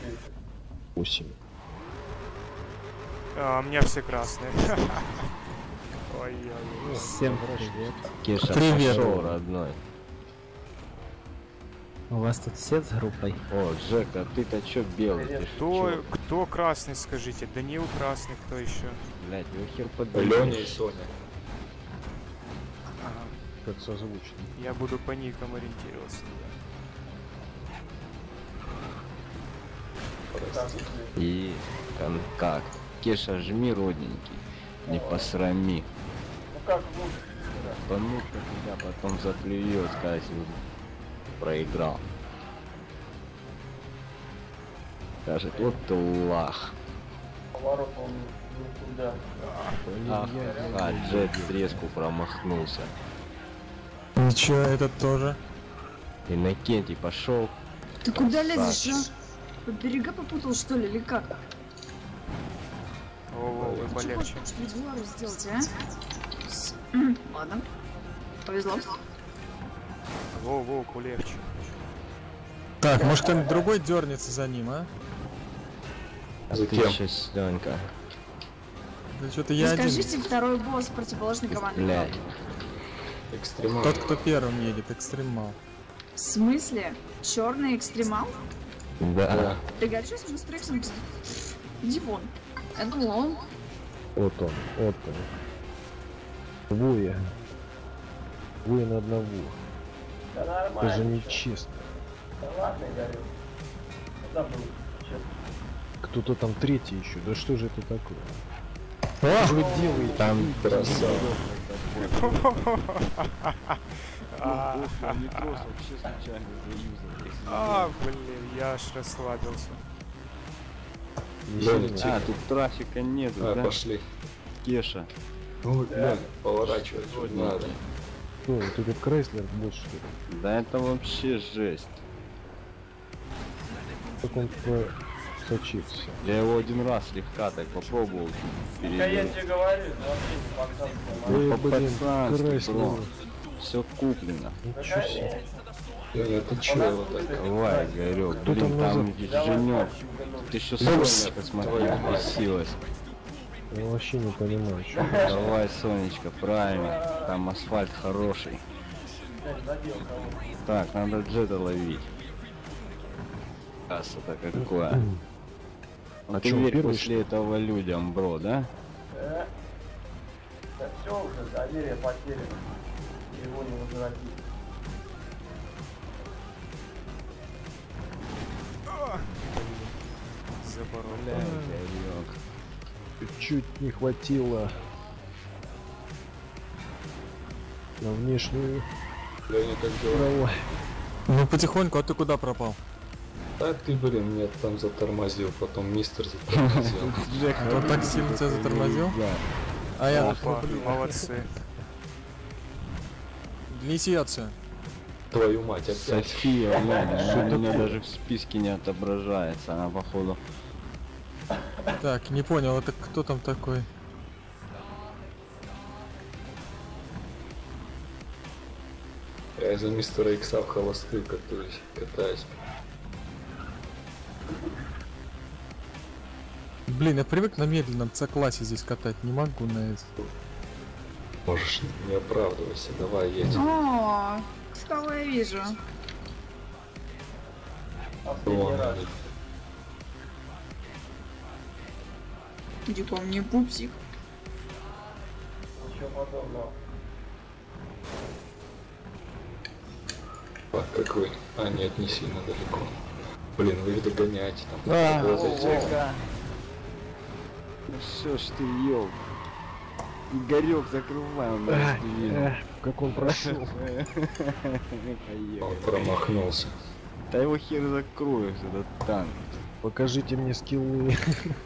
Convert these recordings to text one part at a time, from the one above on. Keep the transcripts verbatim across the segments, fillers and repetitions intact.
восемь. А, у меня все красные. Ой-ой-ой. Всем привет. Кеша, Привет. пошел, родной. У вас тут все с группой? О, Джека, ты-то чё белый? Ты Кто, чё? кто красный, скажите? Данил красный, кто еще? Блять, вы хер под Леня и Соня. Ага. Как созвучно. Я буду по никам ориентироваться. И контакт. Кеша, жми, родненький. Не посрами. Ну как лучше? Потому что тебя потом заклюет, скажет, проиграл. Скажет, вот ты лах. Поворот он не туда. Ах, а, Джет срезку промахнулся. Ничего, этот тоже. Иннокентий пошел. Ты куда лезешь, а? По берега попутал, что ли, или как? О, вы Ты полегче. что хочешь Ведьмару сделать, а? С- М, Ладно. Повезло. Воу-воу, полегче. Так, может кто-нибудь другой дернется за ним, а? А За ты кем? сейчас, Ленька. Да что-то я один. Скажите, второй босс противоположной команды. Блядь. Экстремал. Тот, кто первым едет, экстремал. В смысле? Черный экстремал? Да. Ты горчишь с Трексом? Иди вон. Я думала, он... Вот он, вот он. Двое. Двое на одного. Да нормально. Это же нечестно. Да ладно, Игорь. Куда был? Сейчас. Кто-то там третий еще. Да что же это такое? О! Что вы делаете? Там А, метро вообще случайно заюзал. а, блин, я аж расслабился. А, тут трафика нету, А, да? пошли. Кеша. Ну, глянь, поворачивать вот надо. Что, вот этот Крайслер больше что ли? Да это вообще жесть. Как он просочился. Я его один раз слегка так попробовал. Да я Перейти. тебе говорю, вообще не Ой, по блин, пацански, Крайслер. бро. Все куплено. Ничего себе. Леня, ты чё его так? Давай, Игорёк, Кто блин, там там назад? Женек. Ты еще Соня, посмотри, бесилась. Я вообще не понимаю, что. Давай, Сонечка, правильно. Там асфальт хороший. Так, надо Джета ловить. Касса-то какое. А Ты чё, верь первый, после этого людям, бро, да? Да все уже, доверие потеряно. Его не возвратить. Заборол. Бля, Игорёк. Чуть не хватило на внешнюю. Леня, как дела? Давай. Ну потихоньку, а ты куда пропал? А ты, блин, меня там затормозил, потом мистер затормозил. Джек, Кто так сильно тебя затормозил? Да. А я... Опа, молодцы. Инициация. Твою мать, опять. София, блядь, у меня даже в списке не отображается, она походу. Так, не понял, это кто там такой? Я из-за мистера Икса в холостую, который катаюсь. Блин, я привык на медленном С-классе здесь катать, не могу на это. Можешь не оправдывайся, давай едем. О, кого я вижу? Последний раз. Иди ко мне, пупсик. Ничего подобного. А, как вы? А, нет, не сильно далеко. Блин, вы их догоняете там. А, работаете. Ну что ж ты, ёл. Игорёк, закрывай, он нас не видно. Эх, как он прошел. Он промахнулся. Да его хер закроешь, этот танк. Покажите мне скиллы.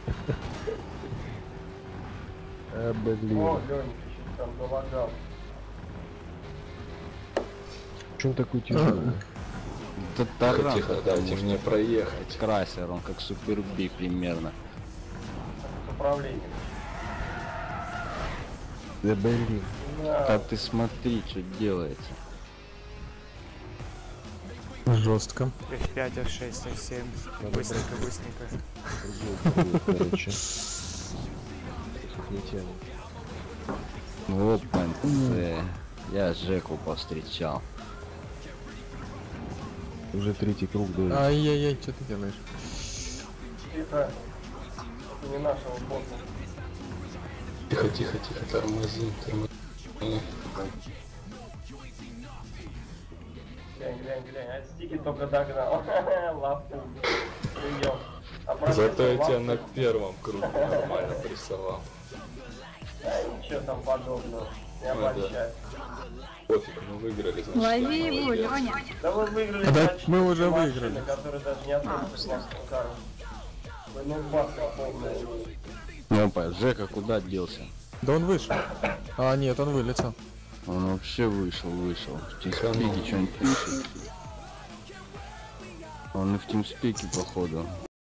А, блин. О, Леня, ты что там залагал. Чем такой тяжелый? Да Тихо, таран, тихо, дайте мне проехать. Крайслер, он как суперби примерно. С управлением. Да блин. Да. Да ты смотри, что делается. Жестко. эф пять, эф шесть, эф семь. Надо Быстренько, быстренько. Другой, другой, короче. Не тянет. Опаньте. Я Жеку повстречал. Уже третий круг дает. Ай-яй-яй, что ты делаешь? Тихо. Не нашего босса. Тихо, тихо, тихо, тормози, тормози. Глянь, глянь, глянь. А стики только догнал. Лапку. Прием. А Зато я тебя лапку- на первом круге нормально прессовал. Да ничего там подобного. Не Ну да. обольщай. Пофиг, мы выиграли, значит. Лови его, молодец. Лёня. Да вы выиграли Да почти мы уже машины, выиграли. которые даже не относятся к вашему кару. Вы ну баска полная. Опа, Жека куда делся? Да он вышел. А, нет, он вылетел. Он вообще вышел, вышел. В тимспике что-нибудь пишет. Он и в тимспике, походу.